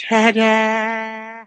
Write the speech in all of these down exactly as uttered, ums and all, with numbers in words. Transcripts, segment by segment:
Ta-da!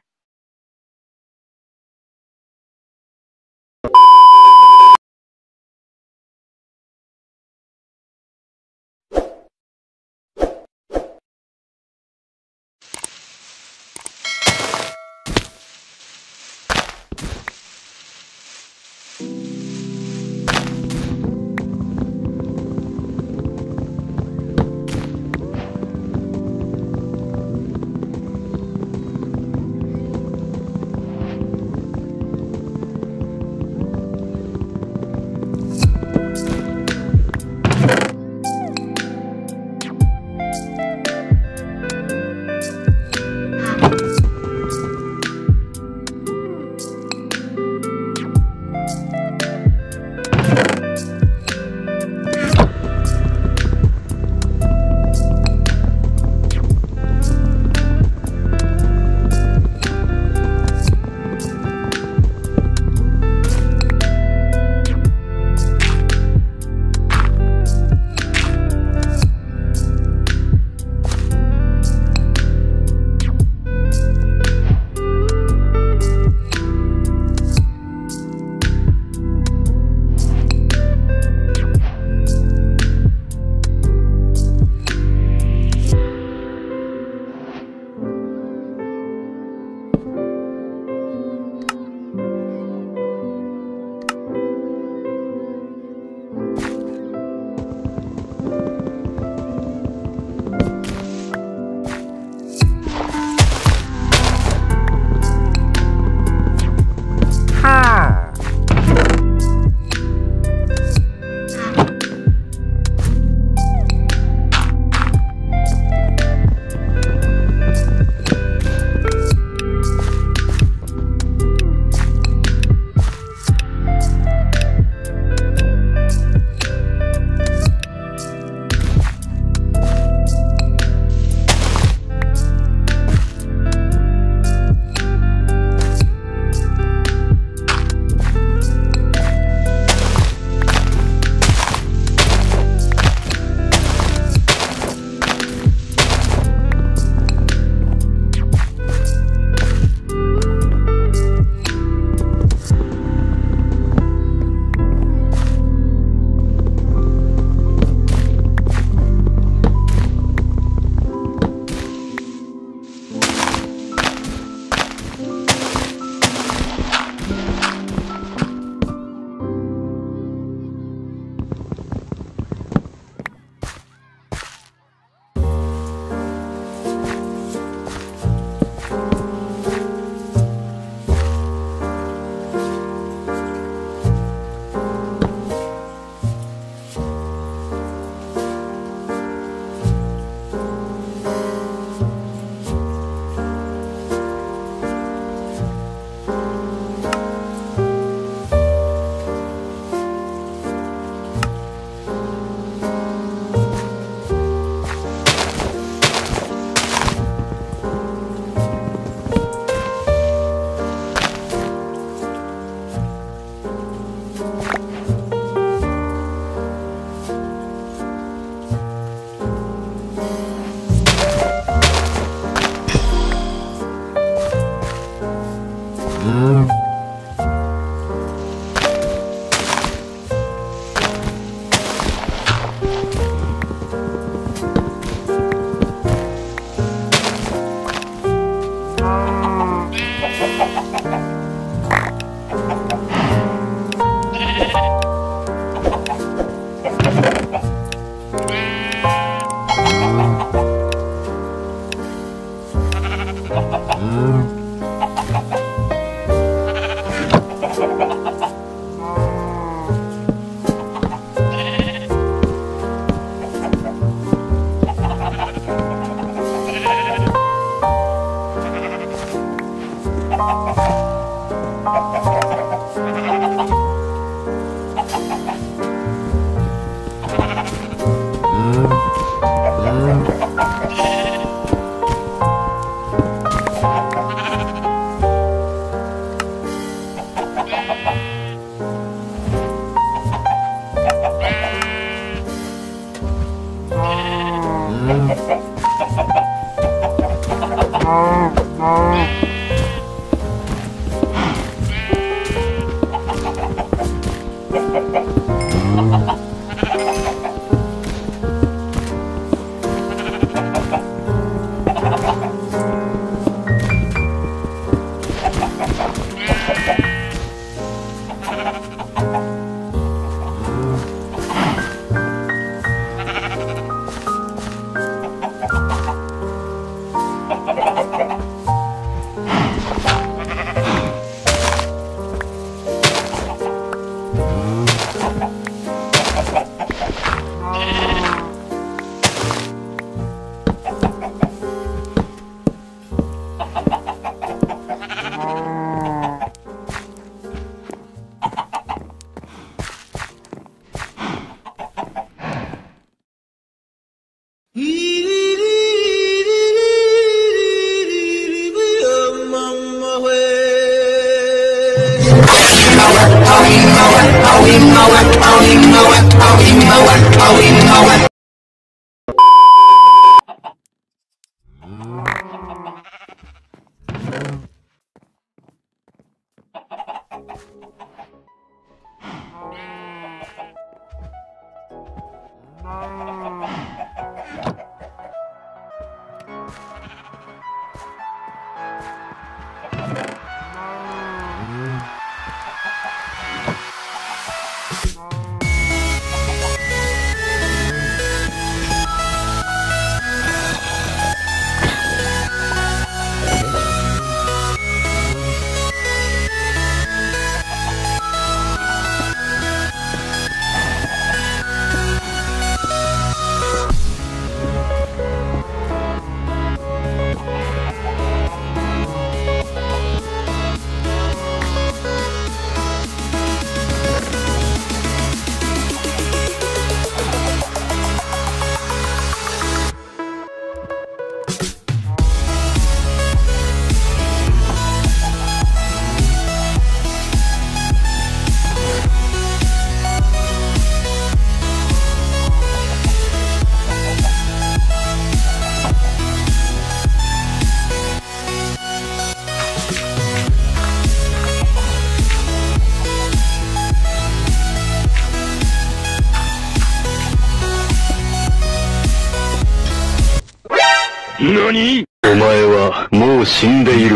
何？お前はもう死んでいる。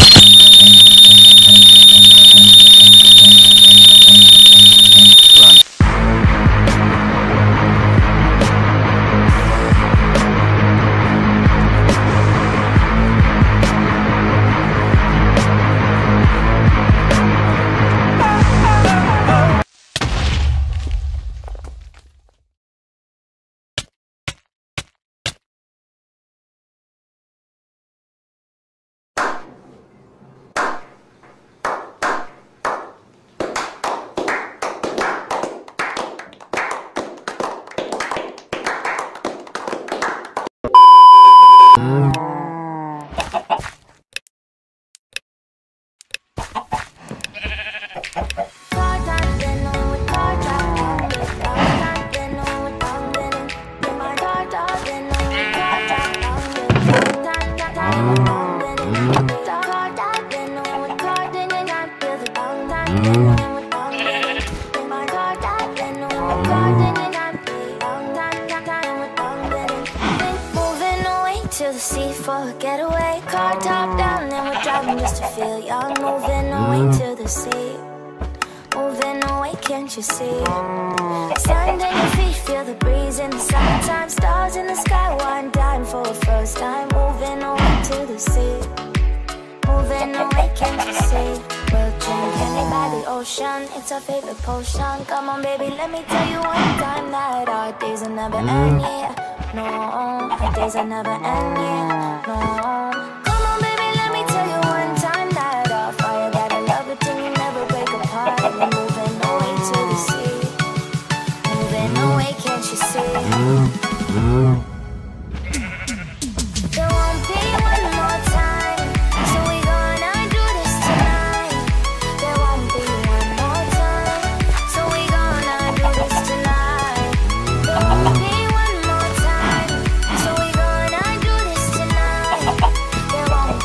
To the sea for a getaway, car top down, then we're driving just to feel young. Moving away to the sea, moving away, can't you see? Stand on your feet, feel the breeze in the summertime. Stars in the sky, one dime for a first time. Moving away to the sea, moving away, can't you see? We'll drink honey by the ocean, it's our favorite potion. Come on baby, let me tell you one time that our days will never end, yeah. No, our days are never end, yeah, no. Come on baby, let me tell you one time that our fire got a love it till you never break apart. We're moving away to the sea, moving away, can't you see? There won't be one more time, so we gonna do this tonight. There won't be one more time, so we gonna do this tonight. There won't be one more time, so we gonna do this tonight. There won't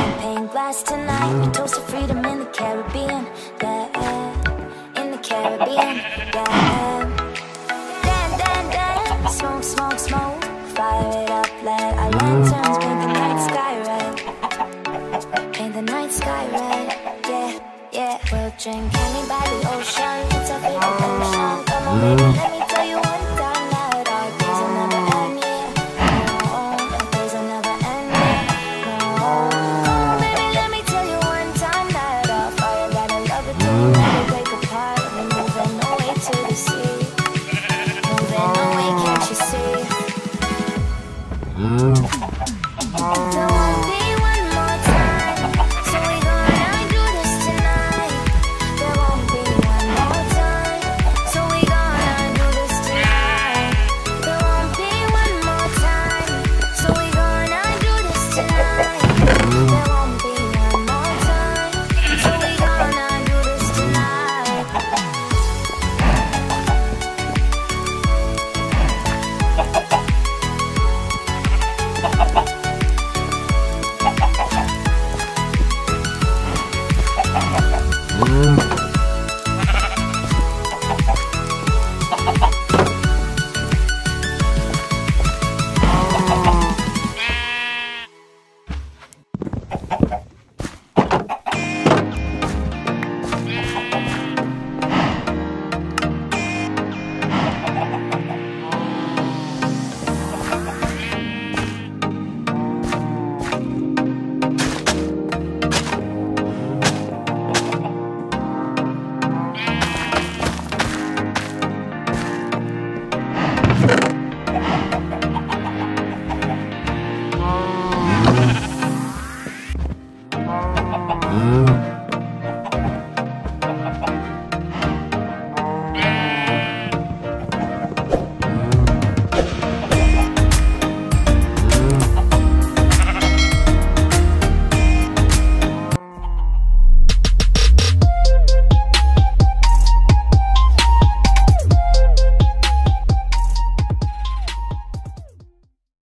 champagne glass tonight. We toast to freedom in the Caribbean, yeah, in the Caribbean, yeah. Dan, dan, dan, smoke, smoke, smoke. Fire it up, let our lanterns paint the night sky red. Paint the night sky red, yeah, yeah. We'll drink honey by the ocean, it's our favorite ocean. Come on, baby, let me tell you one time that our days will never end, yeah. No, our days will never end, yeah. No, come on, baby, let me tell you one time that our fire got a love it till we never break apart. We're moving away to the sea, moving away, can't you see? There won't be one more time, so we gonna do this tonight. There won't be one more time, so we gonna do this tonight. There won't be one more time, so we gonna do this tonight. There won't be one more time, so we gonna do this tonight. Mm.